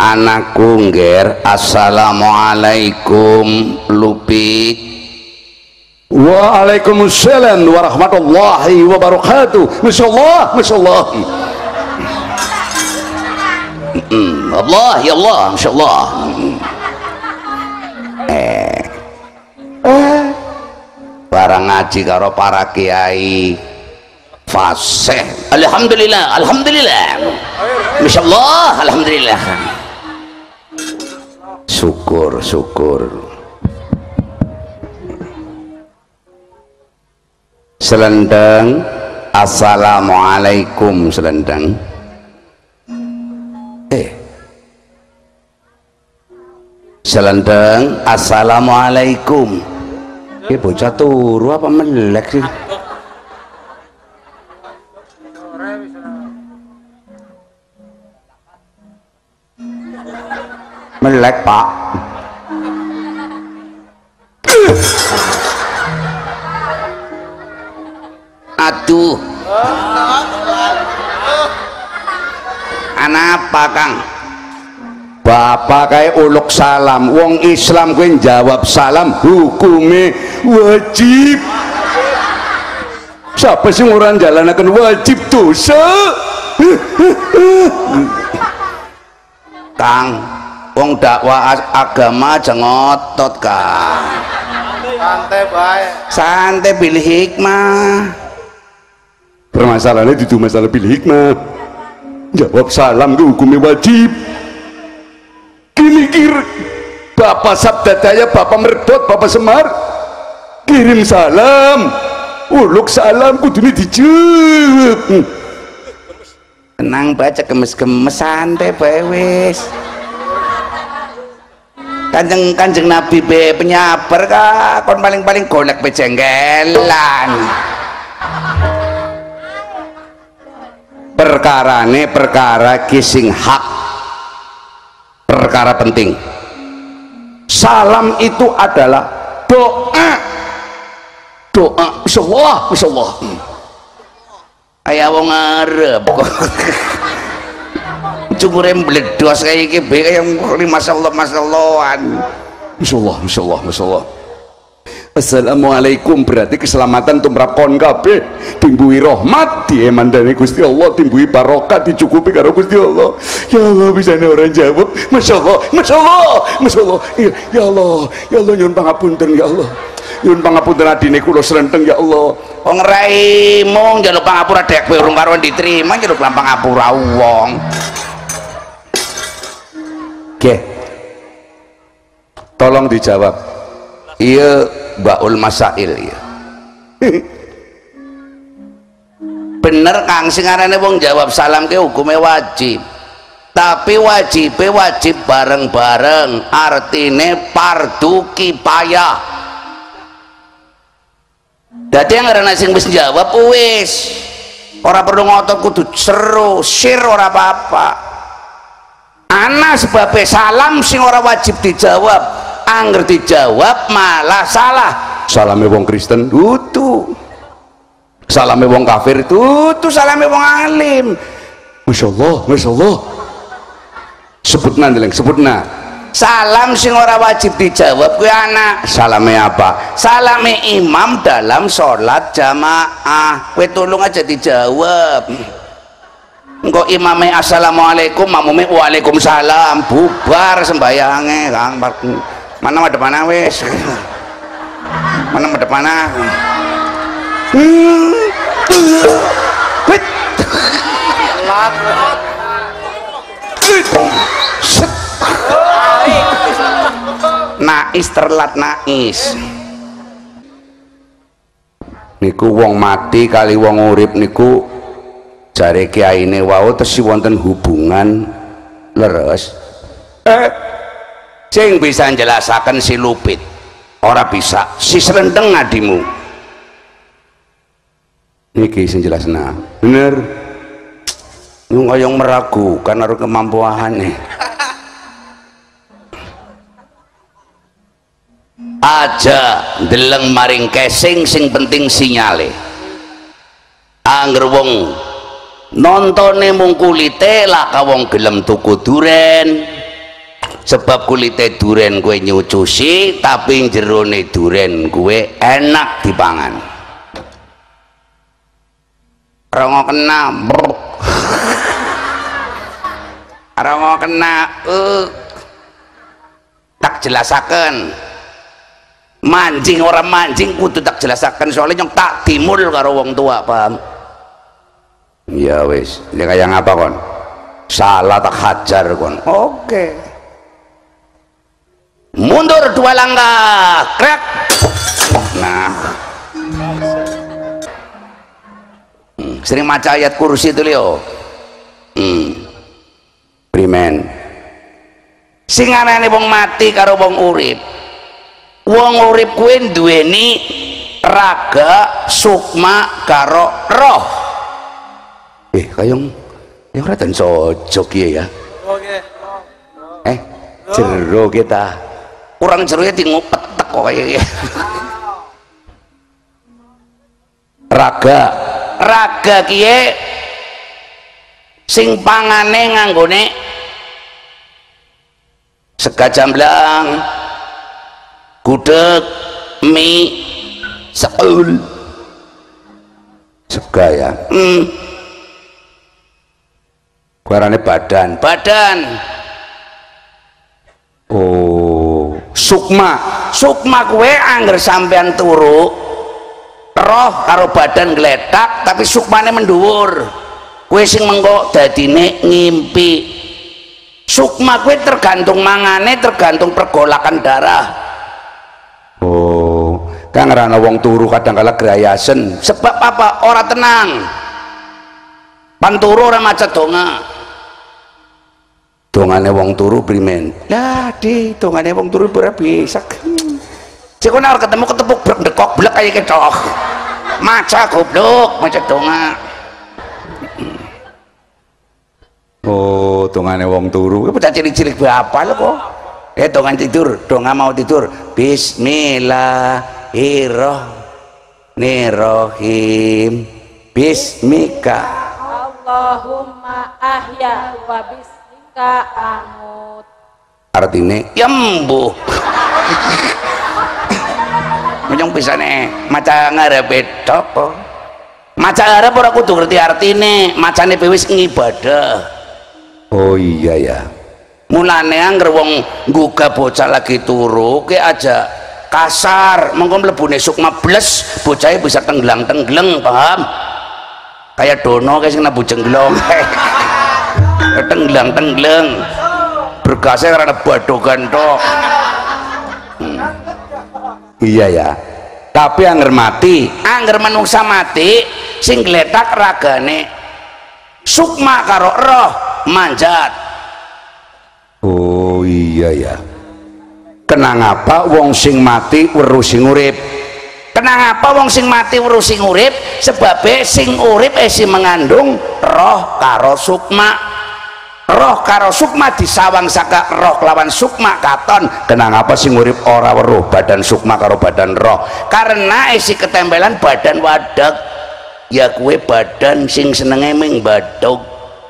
anakku ngger. Assalamualaikum Lupit. Waalaikumsalam warahmatullahi wabarakatuh. Masyaallah, masyaallah. Allah ya Allah, masyaallah. Barang ngaji karo para kiai fasih. Alhamdulillah, alhamdulillah. Masyaallah, alhamdulillah. Syukur, syukur. Selendang. Assalamualaikum selendang. Selendang. Assalamualaikum. Bocah turu apa melek sih? Melek pak. Aduh, anak apa Kang? Bapak kayak uluk salam. Wong Islam kowe jawab salam hukume wajib. Siapa sih orang jalan akan wajib dosa? Kang, wong dakwah agama aja ngotot Kang. Santai baik. Santai, pilih hikmah. Permasalahannya itu masalah pilih hikmah. Jawab salam itu hukumnya wajib. Gini kira Bapak Sabda Daya, Bapak Merdot, Bapak Semar kirim salam, uluk salam kudune dijawab. Tenang baca, gemes-gemes, santai bae wis. Kanjeng Nabi be penyabar kah, kon paling-paling golek be jenggelan. Perkarane perkara kising hak, perkara penting. Salam itu adalah doa. Doa, insyaallah, insyaallah. Kayak wong Arab kok. Cungure mbledos kayak iki be kayak masyaallah masyallahan. Insyaallah, insyaallah, insyaallah. Assalamualaikum berarti keselamatan tumrap kon kabeh, timbui rahmat diemandani Gusti Allah, timbui barokah dicukupi karo Gusti Allah. Ya Allah, bisane orang jawab. Masyaallah, masyaallah, masyaallah. Ya Allah, ya Allah nyuwun pangapunten ya Allah. Nyuwun pangapunten adine kula slenteng ya Allah. Wong raimu njaluk pangapura dek kowe urung karo diterima njaluk pangapura wong. Oke. Tolong dijawab. Iya Baul Masail ya. Bener Kang, sing arane wong jawab salam ke hukumnya wajib. Tapi wajib bareng-bareng, artine fardu kifayah. Dadi yang arane sing wis jawab wis. Ora perlu ngotot kudu seru, sir ora apa-apa. Ana sebabnya salam sing ora wajib dijawab. Angger dijawab malah salah. Salame wong Kristen dudu, salame wong kafir dudu, salame wong alim. Masyaallah, masyaallah. Sebutna ndeleng, sebutna. Salam sing ora wajib dijawab kuwi anak. Salame apa? Salame imam dalam sholat jamaah. Kowe tolong aja dijawab. Engko imame assalamualaikum, makmume waalaikumsalam, bubar sembayange Kang. Mana madep mana wes, mana madep mana. Nais terlat nais. Niku wong mati kali wong urip niku jare kiyaine wau tesih wonten hubungan leres. Sing bisa njelasaken si Lupit ora bisa, si Slendeng ngadimu niki sing jelasna bener ngoyong meragukan karo kemampuane. Aja ndeleng maring casing sing penting sinyale. Angger wong nontone mung kulite lah ka wong gelem tuku duren, sebab kulite duren kue nyucusi tapi jerone duren kue enak dipangan. Rongo kena rongo kena tak jelasaken mancing orang mancing kudu tak jelasaken soalnya yang tak timul karo wong tua, paham ya wis ini kayak ngapa kon salah tak hajar kon. Oke. Mundur 2 langkah krek. Nah sering maca ayat kursi itu Leo. Primen sing arane wong mati karo wong urip. Wong urip kuwi duweni raga, sukma karo roh. Kayong yang raden sojok ya. Jero kita. Kurang jeronya di ngupetek kok kayak raga kiye sing pangane nganggone sega jamblang, gudeg, mie, seul, sega ya. Kuarane badan. Oh, sukma kue angger sampean turu, roh karo badan geletak tapi sukmane mendhuwur. Kue sing mengko dadine ngimpi. Sukma kue tergantung mangane, tergantung pergolakan darah. Oh, kang rana wong turu kadang kala grayasen. Sebab apa? Ora tenang. Panturu ora maca donga. Dongane wong turu primen. Lah di dongane wong turu ora bisa. Cek ana ketemu ketepuk dekok blek kaya ketok. Maca goblok, maca donga. Oh, dongane wong turu. Kuwi bocah cilik-cilik apa lho kok. Dongan tidur, donga mau tidur. Bismillahirrahmanirrahim. Bismika. Allahumma ahya wa bismika amut. Artinya yembuh. Menyong pisane maca ngarepe tok. Maca arep ora kudu ngerti artine, macane wis ngibadah. Oh iya ya. Mulane angger wong nggugah bocah lagi turu ki aja kasar, mengko mlebune sukma bles, bocahe bisa tenggelang-tenggeleng, paham? Kayak dono kayak sing nabu jengglong. Tenggelang-tenggeleng. Berkasnya karena badogan tok. Iya ya. Tapi angger mati, angger manungsa mati sing gletak ragane sukma karo roh manjat. Oh iya ya. Kenang apa wong sing mati weruh sing urip? Kenang apa wong sing mati weruh sing urip? Sebabe sing urip sing mengandung roh karo sukma. Roh karo sukma disawang saka roh lawan sukma katon. Kenang apa sing urip ora weruh badan sukma karo badan roh? Karena isi ketempelan badan wadak. Ya kue badan sing senenge ming badog.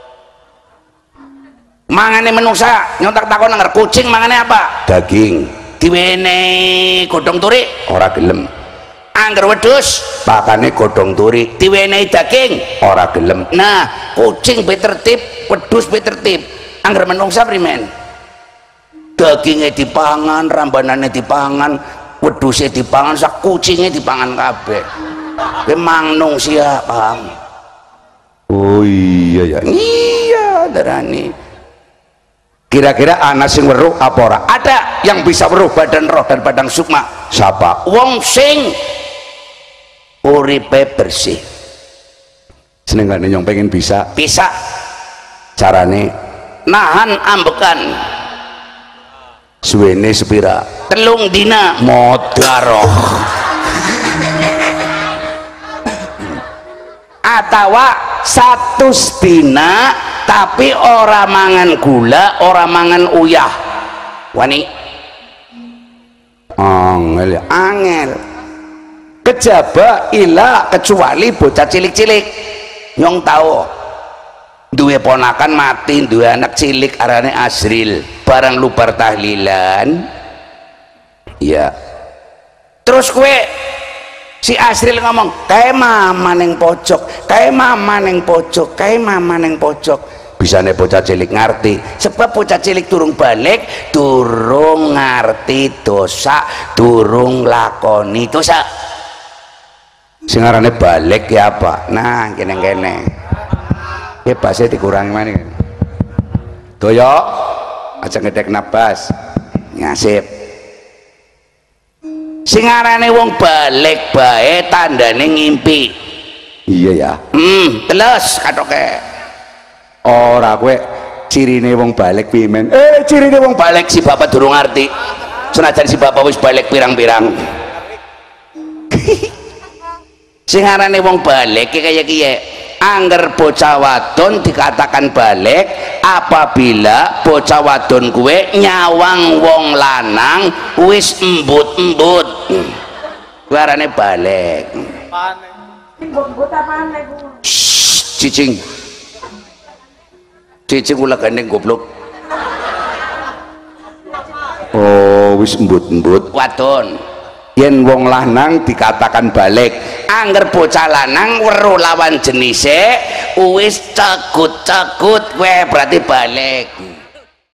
Mangane menungsa nyontak takon nang kucing mangane apa? Daging. Diwenehi godhong turi ora gelem. Angger wedhus pakane godhong turi, diwenehi daging ora gelem. Nah, kucing be tertib, wedhus be tertib. Angger menungsa primen? Dagingnya dipangan, rambanane dipangan, wedhuse dipangan, sak kucinge dipangan kabeh. Kowe manungsia, paham? Oh iya ya. Iya, darani. Kira-kira anak sing weruh apa ora? Ada yang bisa weruh badan roh dan badan sukma. Siapa? Wong sing uripe bersih. Senengane nyong pengen bisa carane nahan ambekan suwene sepira 3 dina modaroh atawa 100 dina tapi ora mangan gula, ora mangan uyah. Wani angel kejaba ila kecuali bocah cilik-cilik. Nyong tahu duwe ponakan mati, duwe anak cilik arane Asril, barang lu bar tahlilan ya terus kue si Asril ngomong kayak mama neng pojok, kayak mama neng pojok, kayak mama neng pojok. Bisane bocah cilik ngerti, sebab bocah cilik durung balik, durung ngerti dosa, durung lakoni dosa. Sing arane balik ya apa? Nah, kene-kene. Bebasnya dikurangi mana? Doyok, aja ngedek nafas, ngasip. Sing arane wong balik bae tandane ngimpi. Iya ya. Teles katoke. Ora kowe cirine wong balik piye men? Cirine wong balik si bapak durung ngerti. Senajan si bapak wis balik pirang-pirang. Sing arane wong balik kaya kiye. Angger bocah wadon dikatakan balik apabila bocah wadon kuwe nyawang wong lanang wis embut-embut. Kuwi arane balik. Embut apane ku? Cicing. Cicing kula gandeng goblok. Oh, wis embut-embut. Wadon. Yen wong lanang dikatakan balik. Angger bocah lanang weruh lawan jenise wis cegut-cegut kuwi berarti balik.